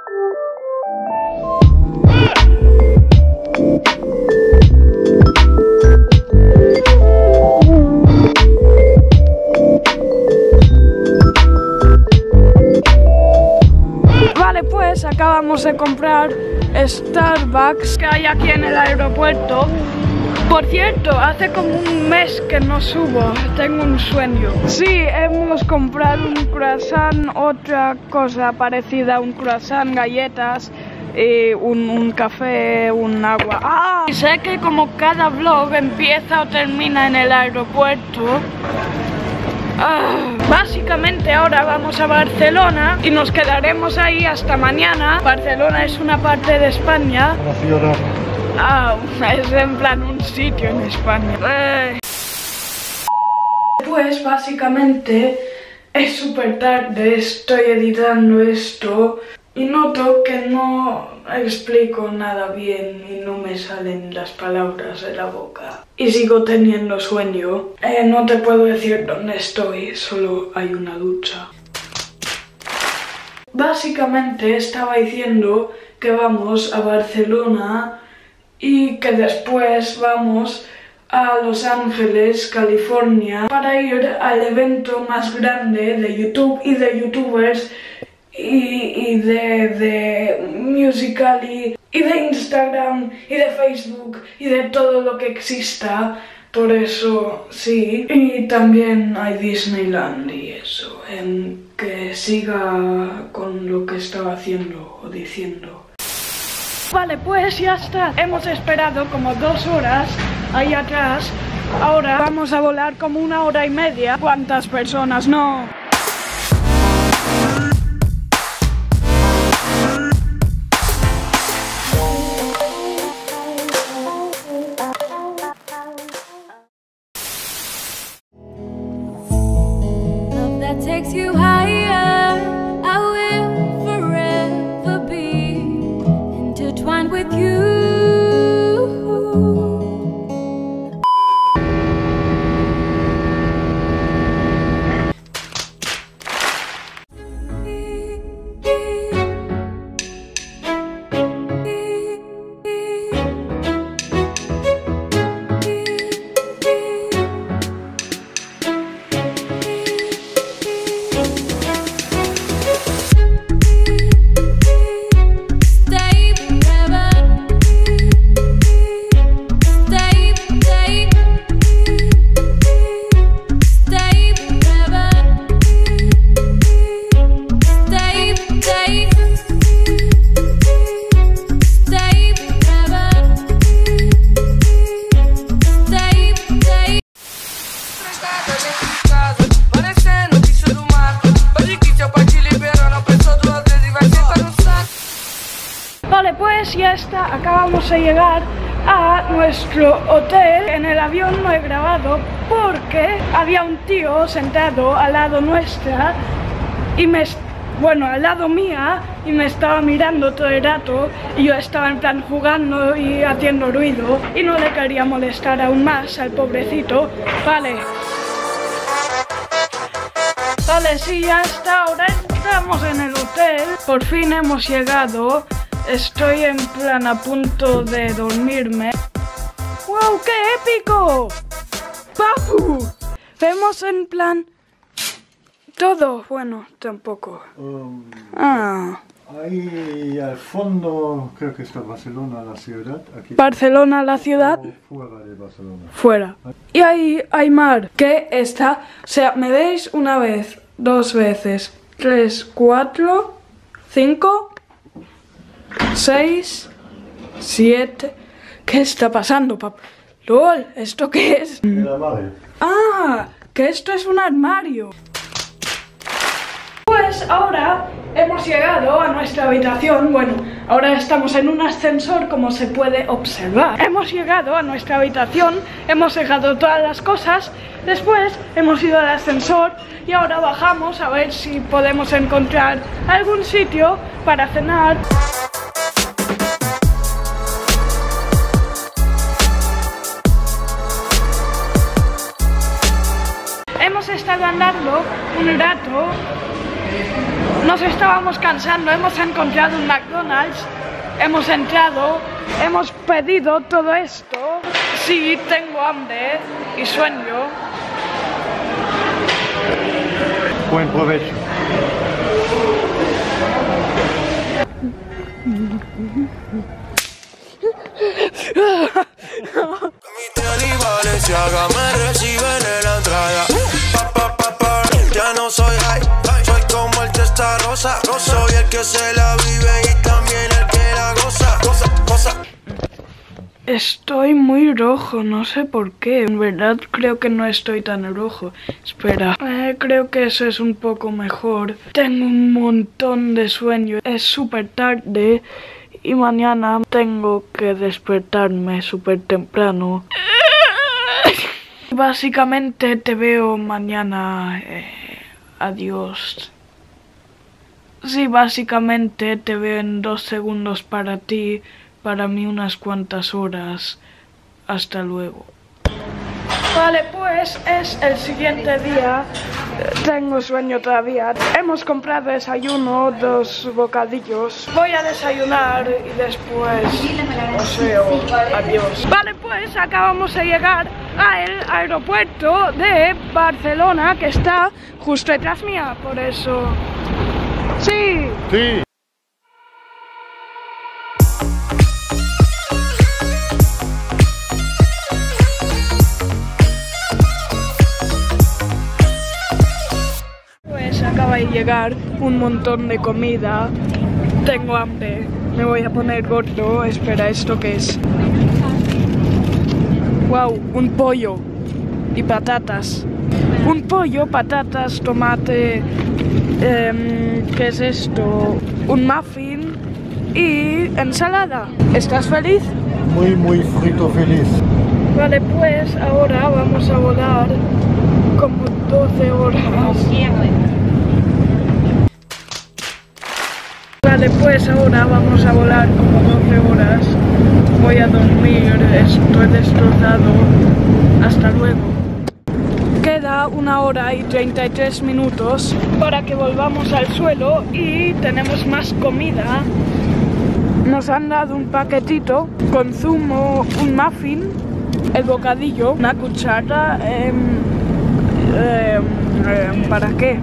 Vale, pues acabamos de comprar Starbucks que hay aquí en el aeropuerto. Por cierto, hace como un mes que no subo, tengo un sueño. Sí, hemos comprado un croissant, otra cosa parecida a un croissant, galletas, un café, un agua. ¡Ah! Y sé que como cada vlog empieza o termina en el aeropuerto. Básicamente ahora vamos a Barcelona y nos quedaremos ahí hasta mañana. Barcelona es una parte de España. La ciudad. Es en plan un sitio en España. Pues básicamente es súper tarde, estoy editando esto y noto que no explico nada bien y no me salen las palabras de la boca. Y sigo teniendo sueño. No te puedo decir dónde estoy, solo hay una ducha. Básicamente estaba diciendo que vamos a Barcelona y que después vamos a Los Ángeles, California, para ir al evento más grande de YouTube y de youtubers y de Musical.ly y de Instagram y de Facebook y de todo lo que exista. Por eso sí. Y también hay Disneyland y eso. Que siga con lo que estaba haciendo o diciendo. Vale, pues ya está. Hemos esperado como 2 horas ahí atrás. Ahora vamos a volar como 1 hora y media. ¿Cuántas personas? No. Takes you higher, I will forever be intertwined with you. Vale, pues ya está, acabamos de llegar a nuestro hotel. En el avión no he grabado porque había un tío sentado al lado nuestra y al lado mía, y me estaba mirando todo el rato y yo estaba en plan jugando y haciendo ruido y no le quería molestar aún más al pobrecito. Vale, sí, ya está, ahora estamos en el hotel, por fin hemos llegado. Estoy en plan a punto de dormirme. ¡Wow, qué épico! ¡Papu! Vemos en plan todo. Bueno, tampoco. Ahí al fondo creo que está Barcelona, la ciudad. Aquí Barcelona, la ciudad. Fuera de Barcelona. Fuera. Y ahí hay mar. Que está, o sea, me veis una vez, 2 veces, 3, 4, 5... 6, 7... ¿Qué está pasando, papá? ¡Lol! ¿Esto qué es? El armario. ¡Ah! Que esto es un armario. Pues ahora hemos llegado a nuestra habitación. Bueno, ahora estamos en un ascensor, como se puede observar. Hemos llegado a nuestra habitación, hemos dejado todas las cosas. Después hemos ido al ascensor y ahora bajamos a ver si podemos encontrar algún sitio para cenar. Hemos estado andando un rato nos estábamos cansando, hemos encontrado un McDonald's, hemos entrado, hemos pedido todo esto. Sí, tengo hambre y sueño. Buen provecho. Valenciaga me reciben en la entrada. Ya no soy high, soy como el Testarossa. Soy el que se la vive y también el que la goza. Estoy muy rojo, no sé por qué. En verdad creo que no estoy tan rojo. Espera, creo que eso es un poco mejor. Tengo un montón de sueño. Es súper tarde y mañana tengo que despertarme súper temprano. Básicamente te veo mañana. Adiós. Sí, básicamente te veo en 2 segundos para ti. Para mí unas cuantas horas. Hasta luego. Vale, pues es el siguiente día. Tengo sueño todavía. Hemos comprado desayuno, 2 bocadillos. Voy a desayunar y después os veo. Adiós. Vale, pues acabamos de llegar al aeropuerto de Barcelona, que está justo detrás mía. Por eso... ¡Sí! Sí. Acaba de llegar un montón de comida. Tengo hambre. Me voy a poner gordo. Espera, ¿esto qué es? Wow, un pollo y patatas. Un pollo, patatas, tomate. ¿Qué es esto? Un muffin y ensalada. ¿Estás feliz? Muy frito feliz. Vale, pues ahora vamos a volar como 12 horas. Vale, pues ahora vamos a volar como 12 horas. Voy a dormir, estoy destrozado. Hasta luego. Queda 1 hora y 33 minutos para que volvamos al suelo y tenemos más comida. Nos han dado un paquetito con zumo, un muffin, el bocadillo, una cuchara. ¿Para qué?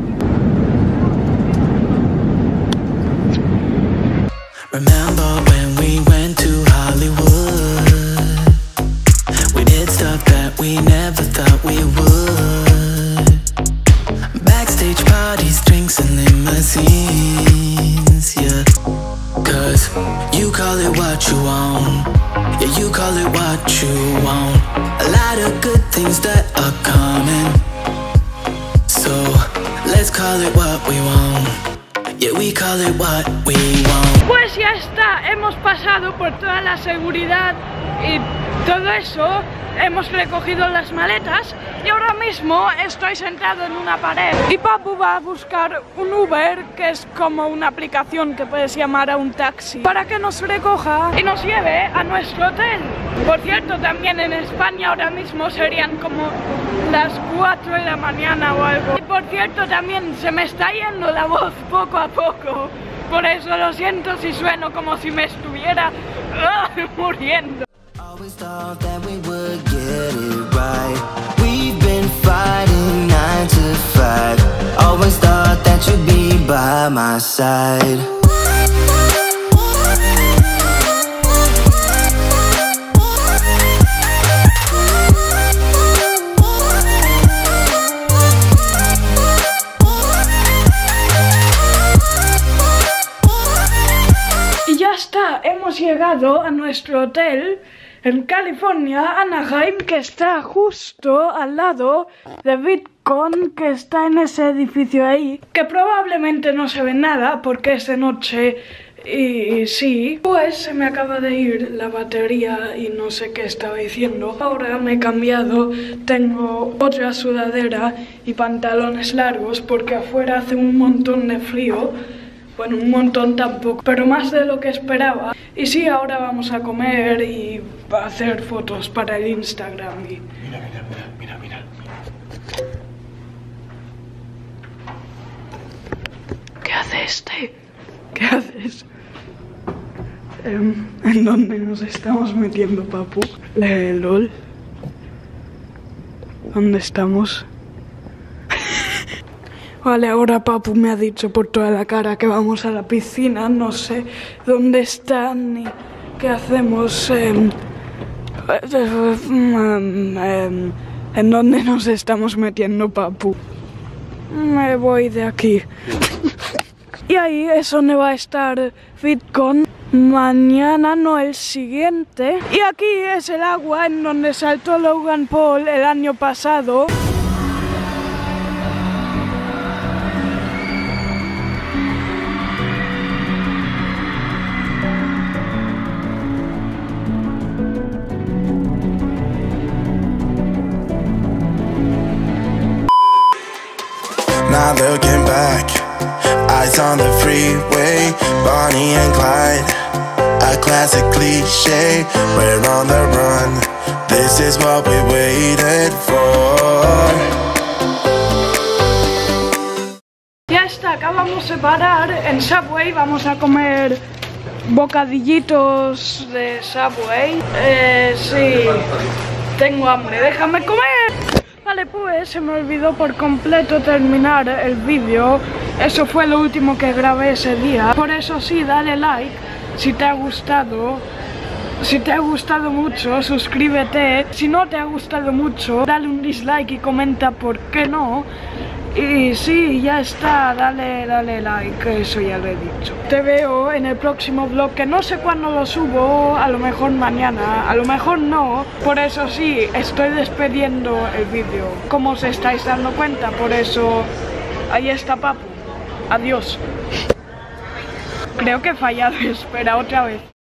Remember when we went to Hollywood? We did stuff that we never thought we would. Backstage parties, drinks and limousines, yeah. Cause you call it what you want. Yeah, you call it what you want. A lot of good things that are coming. So let's call it what we want. Yeah, we call it what we want. Pues ya está, hemos pasado por toda la seguridad y todo eso, hemos recogido las maletas y ahora mismo estoy sentado en una pared y Papu va a buscar un Uber, que es como una aplicación que puedes llamar a un taxi, para que nos recoja y nos lleve a nuestro hotel. Por cierto, también en España ahora mismo serían como las 4 de la mañana o algo. Y por cierto, también se me está yendo la voz poco a poco. Por eso lo siento si sueno como si me estuviera muriendo. Always thought that we would get it right. We've been fighting 9 to 5. Always thought that you'd be by my side. Hemos llegado a nuestro hotel en California, Anaheim, que está justo al lado de VidCon, que está en ese edificio ahí, que probablemente no se ve nada porque es de noche y sí. Pues se me acaba de ir la batería y no sé qué estaba diciendo. Ahora me he cambiado, tengo otra sudadera y pantalones largos porque afuera hace un montón de frío. Bueno, un montón tampoco, pero más de lo que esperaba. Y sí, ahora vamos a comer y a hacer fotos para el Instagram. Y... ¿Qué haces, ¿Qué haces? ¿En dónde nos estamos metiendo, papu? LOL. ¿Dónde estamos? Vale, ahora papu me ha dicho por toda la cara que vamos a la piscina. No sé dónde están ni qué hacemos. ¿En dónde nos estamos metiendo, papu? Me voy de aquí. Y ahí es donde va a estar FitCon mañana, no el siguiente. Y aquí es el agua en donde saltó Logan Paul el año pasado. Not looking back, eyes on the freeway, Bonnie and Clyde, a classic cliche, we're on the run, this is what we waited for. Ya está, acabamos de parar en Subway, vamos a comer bocadillitos de Subway. Sí, tengo hambre, déjame comer. Vale, pues se me olvidó por completo terminar el vídeo. Eso fue lo último que grabé ese día. Por eso sí, dale like si te ha gustado. Si te ha gustado mucho, suscríbete. Si no te ha gustado mucho, dale un dislike y comenta por qué no. Y sí, ya está, dale like, eso ya lo he dicho. Te veo en el próximo vlog, que no sé cuándo lo subo, a lo mejor mañana, a lo mejor no. Por eso sí, estoy despidiendo el vídeo, como os estáis dando cuenta, por eso ahí está papu. Adiós. Creo que he fallado, espera otra vez.